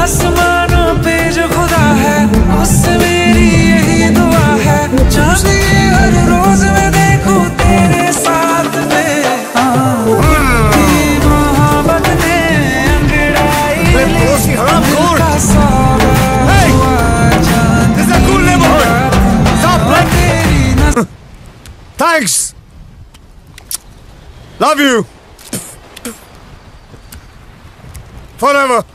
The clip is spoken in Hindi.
आसमानों पे जो खुदा है उससे मेरी यही दुआ है, जब ये हर रोज मैं देखूं तेरे साथ में मोहब्बत ने अंगड़ाई का सौदा हुआ जान। Thanks. Love you. Forever.